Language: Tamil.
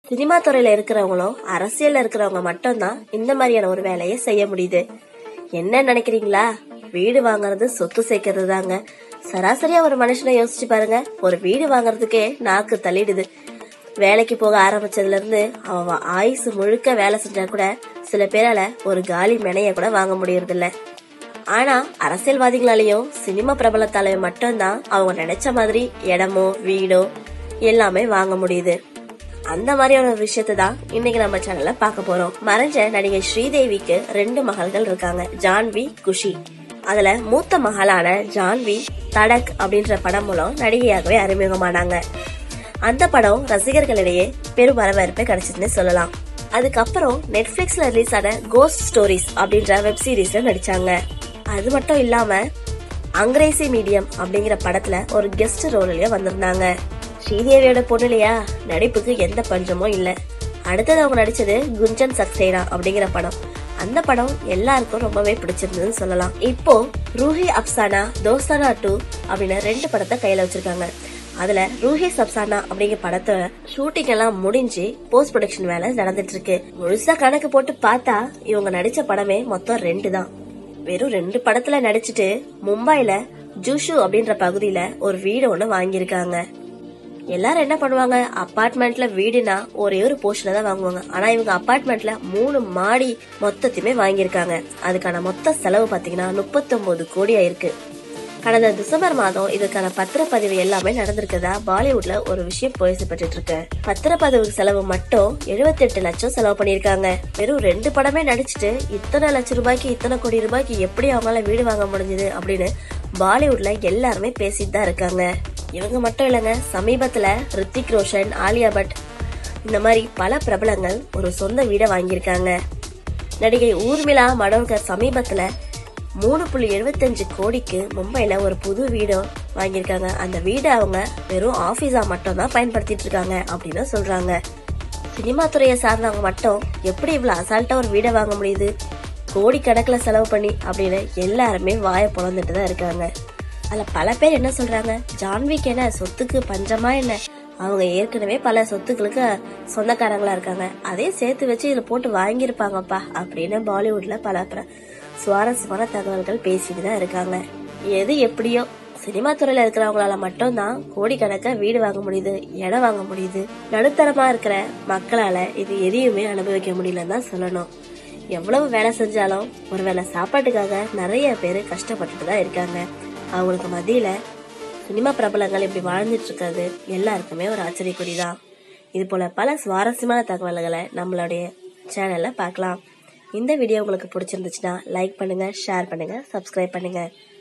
சினிமா துறையில இருக்கிறவங்களும் அரசியல்ல இருக்கிறவங்க மட்டும்தான் இந்த மாதிரியான ஒரு வேலையை செய்ய முடியுது. என்ன நினைக்கிறீங்களா? வீடு வாங்குறது சொத்து சேர்க்கறது தாங்க. சராசரியா ஒரு மனுஷனை யோசிச்சு பாருங்க. ஒரு வீடு வாங்குறதுக்கே நாக்கு தள்ளிடுது. வேலைக்கு போக ஆரம்பிச்சதுல இருந்து அவன் ஆயுசு முழுக்க வேலை செஞ்சா கூட சில பேரால ஒரு காலி மெனைய கூட வாங்க முடியறது இல்ல. ஆனா அரசியல்வாதிகளாலையும் சினிமா பிரபலத்தாலையும் மட்டும்தான் அவங்க நினைச்ச மாதிரி இடமோ வீடோ எல்லாமே வாங்க முடியுது. அந்த மாதிரியான ஒரு விஷயத்தை தான் இன்னைக்கு நம்ம சேனல்ல பார்க்க போறோம். மறைஞ்ச நடிகை ஸ்ரீதேவிக்கு 2 மகள்கள் இருக்காங்க, ஜான்வி, குஷி. அதுல மூத்த மகளான ஜான்வி தடக் அப்படின்ற படம் மூலம் நடிகையாகவே அறிமுகமானாங்க. அந்த படம் ரசிகர்களிடையே பெரும் வரவேற்பை கிடைச்சதுன்னு சொல்லலாம். அதுக்கப்புறம் நெட்ஃபிளிக்ஸ்ல ரிலீஸ் ஆன கோஸ்ட் ஸ்டோரிஸ் அப்படின்ற வெப் சீரிஸ்ல நடிச்சாங்க. அது மட்டும் இல்லாம அங்கிரேசி மீடியம் அப்படிங்கிற படத்துல ஒரு கெஸ்ட் ரோல்ல வந்திருந்தாங்க. ஸ்ரீதேவியோட பொண்ணு இல்லையா, நடிப்புக்கு எந்த பஞ்சமும் இல்ல. அடுத்தது அவங்க நடிச்சது குஞ்சன் சக்சேனா அப்படிங்கிற படம். அந்த படம் எல்லாருக்கும் ரொம்பவே பிடிச்சிருந்ததுன்னு சொல்லலாம். இப்போ ரூஹி அப்சானா தோஸ்தானா 2 அப்படின்னு 2 படத்தை கையில வச்சிருக்காங்க. அதுல ரூஹி அப்சானா அப்படிங்கிற படத்தை ஷூட்டிங் எல்லாம் முடிஞ்சு போஸ்ட் ப்ரொடக்ஷன் வேலை நடந்துட்டு இருக்கு. முழுசா கணக்கு போட்டு பார்த்தா இவங்க நடிச்ச படமே மொத்தம் 2 தான். வெறும் 2 படத்துல நடிச்சுட்டு மும்பைல ஜூஷு அப்படின்ற பகுதியில ஒரு வீடு ஒண்ணு வாங்கியிருக்காங்க. எல்லாரும் என்ன பண்ணுவாங்க, அபார்ட்மெண்ட்ல வீடுனா ஒரே ஒரு போர்ஷன்ல தான் வாங்குவாங்க. ஆனா இவங்க அபார்ட்மெண்ட்ல 3 மாடி மொத்தத்தையுமே வாங்கியிருக்காங்க. அதுக்கான மொத்த செலவு பாத்தீங்கன்னா 39 கோடி ஆயிருக்கு. கடந்த டிசம்பர் மாதம் இதுக்கான பத்திரப்பதிவு எல்லாமே நடந்திருக்கதா பாலிவுட்ல ஒரு விஷயம் பேசப்பட்டு இருக்கு. பத்திரப்பதிவு செலவு மட்டும் 78 லட்சம் செலவு பண்ணிருக்காங்க. வெறும் 2 படமே நடிச்சுட்டு இத்தனை லட்சம் ரூபாய்க்கு, இத்தனை கோடி ரூபாய்க்கு எப்படி அவங்களால வீடு வாங்க முடிஞ்சது அப்படின்னு பாலிவுட்ல எல்லாருமே பேசிட்டு தான் இருக்காங்க. இவங்க மட்டும் இல்லங்க, சமீபத்துல ரித்திக் ரோஷன், ஆலியா பட் இந்த மாதிரி பல பிரபலங்கள் ஒரு சொந்த வீடை வாங்கியிருக்காங்க. நடிகை ஊர்மிளா மடோகர் சமீபத்துல 3.75 கோடிக்கு மும்பைல ஒரு புது வீடு வாங்கியிருக்காங்க. அந்த வீடை அவங்க வெறும் ஆபீஸா மட்டும் தான் பயன்படுத்திட்டு இருக்காங்க அப்படின்னு சொல்றாங்க. சினிமா துறையை சார்ந்தவங்க மட்டும் எப்படி இவ்வளவு அசால்ட்டா ஒரு வீடை வாங்க முடியுது, கோடி கணக்குல செலவு பண்ணி அப்படின்னு எல்லாருமே வாயை பொழந்துட்டு தான் இருக்காங்க. அதுல பல பேர் என்ன சொல்றாங்க, ஜான்விக்கு என்ன சொத்துக்கு பஞ்சமா என்ன, அவங்க ஏற்கனவே பல சொத்துக்களுக்கு சொந்தக்காரங்களா இருக்காங்க, அதே சேர்த்து வச்சு இதுல போட்டு வாங்கியிருப்பாங்கப்பா அப்படின்னு பாலிவுட்ல பல சுவாரஸ்யமான தகவல்கள் பேசிட்டு தான் இருக்காங்க. எது எப்படியோ சினிமா துறையில இருக்கிறவங்களால மட்டும்தான் கோடிக்கணக்க வீடு வாங்க முடியுது, இடம் வாங்க முடியுது. நடுத்தரமா இருக்கிற மக்களால இது எதையுமே அனுபவிக்க முடியலன்னு தான் சொல்லணும். எவ்வளவு வேலை செஞ்சாலும் ஒருவேளை சாப்பாட்டுக்காக நிறைய பேரு கஷ்டப்பட்டுட்டு தான் இருக்காங்க. அவங்களுக்கு மத்தியில சினிமா பிரபலங்கள் இப்படி வாழ்ந்துட்டு இருக்கிறது எல்லாருக்குமே ஒரு ஆச்சரியக்குறிதான். இது போல பல சுவாரஸ்யமான தகவல்களை நம்மளுடைய சேனல்ல பார்க்கலாம். இந்த வீடியோ உங்களுக்கு பிடிச்சிருந்துச்சுன்னா லைக் பண்ணுங்க, ஷேர் பண்ணுங்க, சப்ஸ்கிரைப் பண்ணுங்க.